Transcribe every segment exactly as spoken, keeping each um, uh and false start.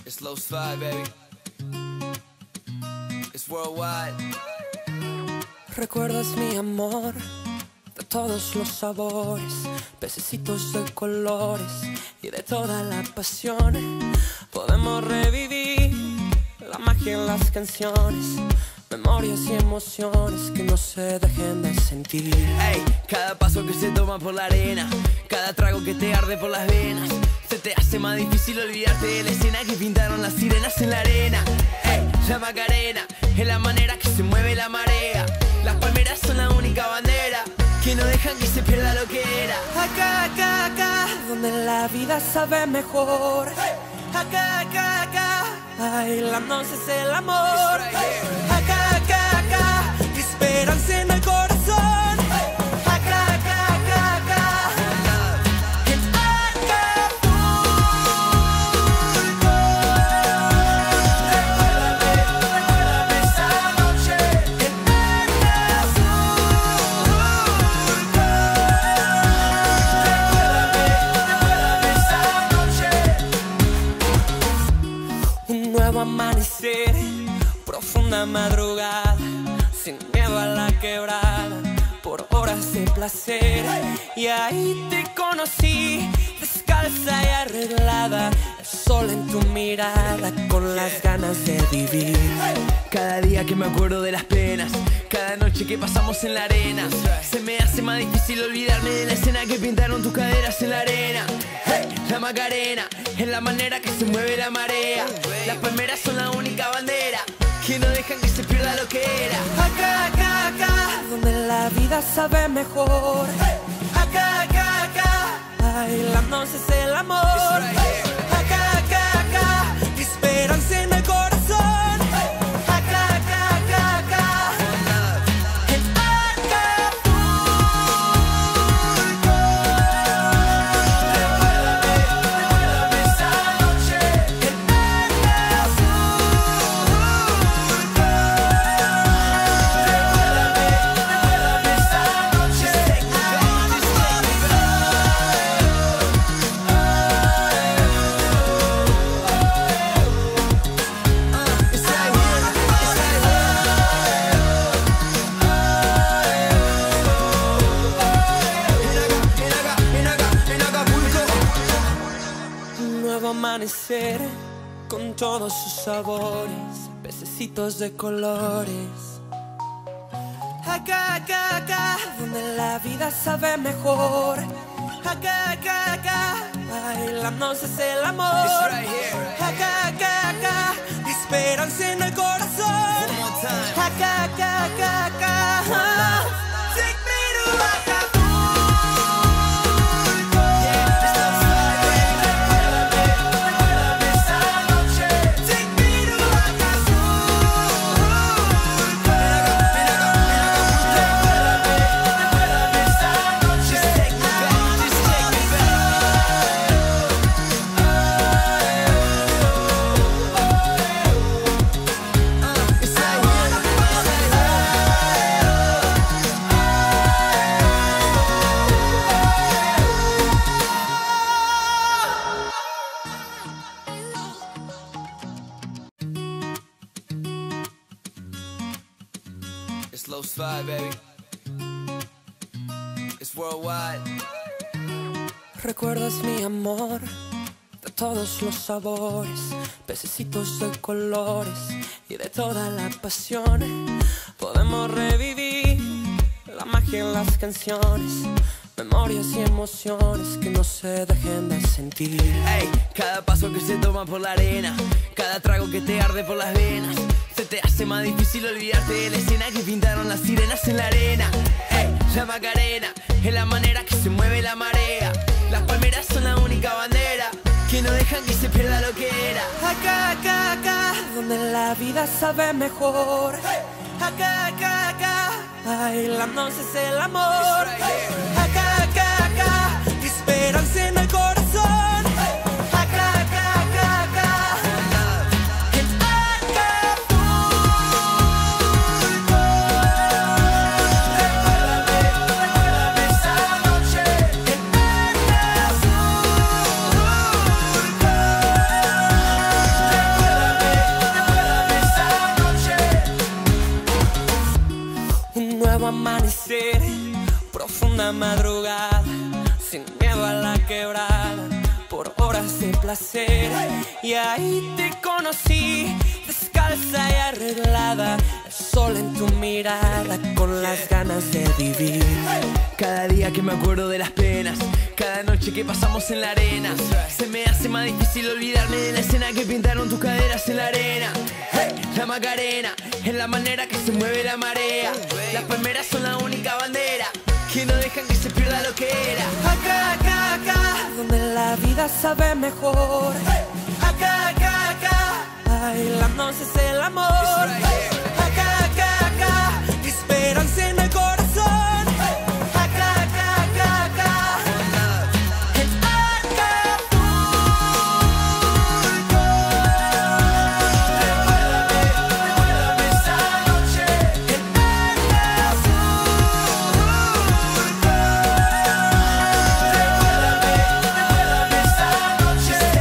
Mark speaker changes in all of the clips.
Speaker 1: It's low slide, baby. It's worldwide.
Speaker 2: Recuerdas mi amor, de todos los sabores, pececitos de colores y de toda la pasión. Podemos revivir la magia en las canciones, memorias y emociones que no se dejen de sentir.
Speaker 1: Ey, cada paso que se toma por la arena, cada trago que te arde por las venas, se te hace más difícil olvidarte de la escena que pintaron las sirenas en la arena. Ey, la Macarena es la manera que se mueve la marea. Las palmeras son la única bandera que no dejan que se pierda lo que era.
Speaker 2: Acá, acá, acá, donde la vida sabe mejor. Acá, acá, acá, bailando es el amor. Acá, acá, acá, esperanza en el corazón. Acá, acá, acá, acá, en Acapulco. Recuérdame, recuérdame esa noche en Acapulco. Recuérdame, recuérdame esa noche. Un nuevo amanecer, profunda madrugada, sin miedo a la quebrada, por horas de placer. Y ahí te conocí, descalza y arreglada, el sol en tu mirada, con las ganas de vivir.
Speaker 1: Cada día que me acuerdo de las penas, cada noche que pasamos en la arena, se me hace más difícil olvidarme de la escena que pintaron tus caderas en la arena. Hey, la Macarena es la manera que se mueve la marea. Las palmeras son la única bandera que no dejan que se pierda lo que era.
Speaker 2: Acá, acá, acá, donde la vida sabe mejor. Acá, acá, acá, bailando es el amor. Acá, acá, acá, esperanza en el corazón. Acá, acá, acá, acá, en Acapulco. Recuérdame, recuérdame esa noche en Acapulco. Recuérdame, recuérdame esa noche en Un nuevo amanecer con todos sus sabores, pececitos de colores. Acá, acá, acá, donde la vida sabe mejor. Acá, acá, acá, bailando es el amor. Acá, acá, acá, esperanza en el corazón. Acá, acá, acá, acá, take me to Acapulco. Recuérdame, recuérdame esa noche. Take me to Acapulco. Recuérdame, recuérdame esa noche. Take me back, just take me
Speaker 1: It's low slide, baby. It's worldwide.
Speaker 2: Recuerdas mi amor, de todos los sabores, pececitos de colores y de toda la pasión. Podemos revivir la magia en las canciones, memorias y emociones que no se dejen de sentir.
Speaker 1: Ey, cada paso que se toma por la arena, cada trago que te arde por las venas, se te hace más difícil olvidarte de la escena que pintaron las sirenas en la arena. Ey, la Macarena es la manera que se mueve la marea. Las palmeras son la única bandera que no dejan que se pierda lo que era.
Speaker 2: Acá, acá, acá, donde la vida sabe mejor. Acá, acá, acá, bailando es el amor. Acá, acá, acá, esperanza en el corazón. Acá, acá, acá, acá, en Acapulco. Recuérdame, recuérdame esa noche en Acapulco. nuevo amanecer, profunda madrugada, sin miedo a la quebrada, por horas de placer. Y ahí te conocí, descalza y arreglada, el sol en tu mirada, con las ganas de vivir.
Speaker 1: Cada día que me acuerdo de las penas, cada noche que pasamos en la arena, se me hace más difícil olvidarme de la escena que pintaron tus caderas en la arena. Hey, la Macarena es la manera que se mueve la marea. Las palmeras son la única bandera que no dejan que se pierda lo que era.
Speaker 2: Acá, acá, acá, donde la vida sabe mejor. Acá, acá, acá, bailándose es el amor. Acá, acá, acá, esperanza en el corazón. Acá, acá, acá, acá, en Acapulco. Recuérdame, recuérdame esa noche en Acapulco. Recuérdame, recuérdame esa noche en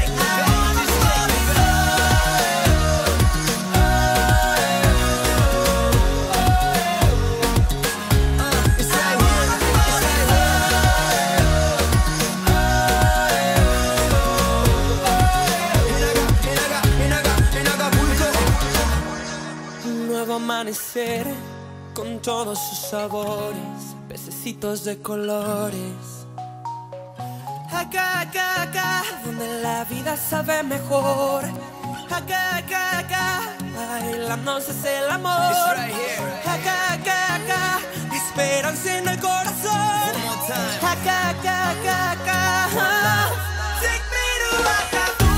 Speaker 2: un nuevo amanecer con todos sus sabores, pececitos de colores. Acá, acá, acá, donde la vida sabe mejor. Acá, acá, acá, bailándose es el amor. Acá, acá, acá, esperanza en el corazón. Acá, acá, acá, acá, take me to Acapulco.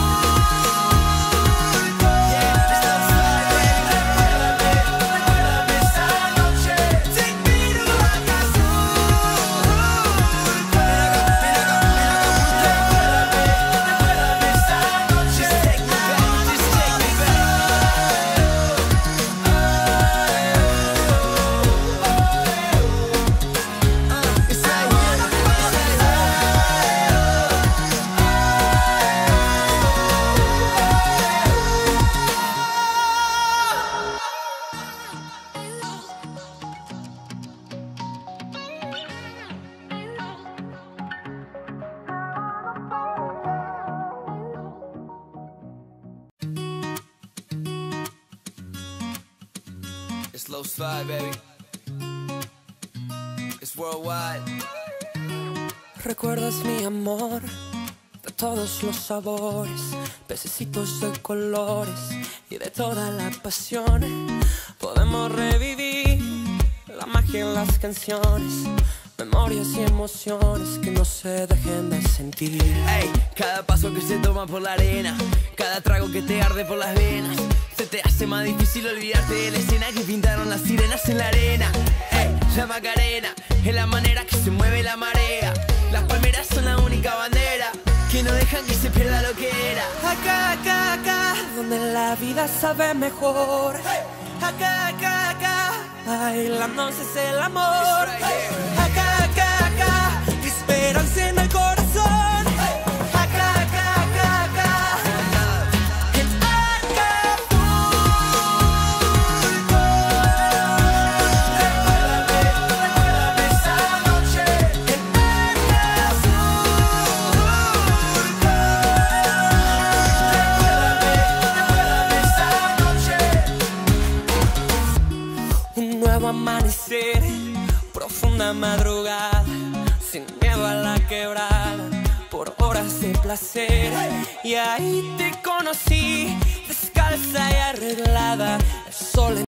Speaker 2: Recuérdame, recuérdame esa noche. Take me to Acapulco. Recuérdame, recuérdame esa noche. Take me back, just take me
Speaker 1: It's low slide, baby. It's worldwide.
Speaker 2: Recuerdas mi amor, de todos los sabores, pececitos de colores y de toda la pasión. Podemos revivir la magia en las canciones, memorias y emociones que no se dejen de sentir.
Speaker 1: Ey, cada paso que se toma por la arena, cada trago que te arde por las venas, se te hace más difícil olvidarte de la escena que pintaron las sirenas en la arena. Ey, la Macarena es la manera que se mueve la marea. Las palmeras son la única bandera que no dejan que se pierda lo que era.
Speaker 2: Acá, acá, acá, donde la vida sabe mejor. Acá, acá, acá, bailándose es el amor. Acá, acá, acá, esperanza en el corazón. Acá, acá, acá, acá, en Acapulco. Recuérdame, recuérdame esa noche en Acapulco. Recuérdame, recuérdame esa noche. Un nuevo amanecer, profunda madrugada, sin miedo a la quebrada, por horas de placer. Y ahí te conocí, descalza y arreglada, el sol en